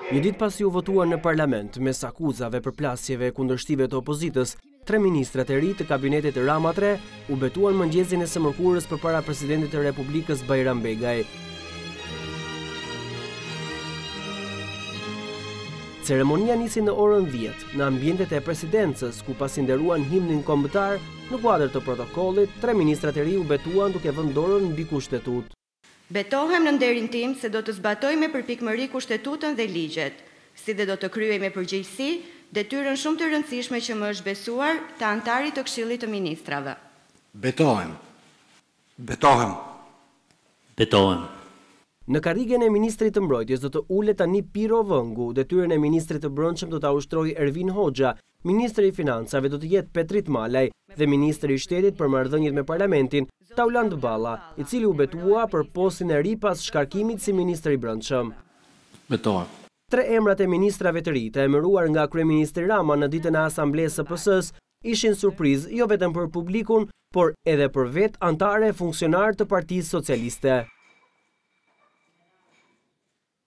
Një ditë pasi u votuar në parlament mes akuzave për plasjeve kundër shtive të opozitës, 3 ministrat e ri të kabinetit Rama 3 u betuan mëngjesin e së mërkurës përpara presidentit të Republikës Bajram Begaj. Ceremonia nisi në orën 10 në ambientet e presidencës, ku pasi nderuan himnin kombëtar, në kuadër të protokollit, 3 ministrat e ri u betuan duke vënë dorën mbi kushtetut. Betohem në nderin tim se do të zbatoj me përpikmëri kushtetutën dhe ligjet, si dhe do të kryej me përgjegjësi detyrën shumë të rëndësishme që më është besuar të antarit të Këshillit të Ministrave. Betohem. Betohem. Betohem. Në karrigen e ministrit të mbrojtjes do të ulet tani Piro Vëngu, detyrën e ministrit të brendshëm do ta ushtrojë Ervin Hoxha, ministri i financave do të jetë Petrit Malaj dhe ministri i shtetit për marrëdhëniet me parlamentin, Tauland Balla, i cili u betua për postin e ri pas shkarkimit si ministri i brendshëm. Betohem. 3 emrat e ministrave të ri të emëruar nga kryeministri Rama në ditën e asamblesë së PS-s ishin surprizë jo vetëm për publikun, por edhe për vetë anëtarë e funksionar të Partisë Socialiste.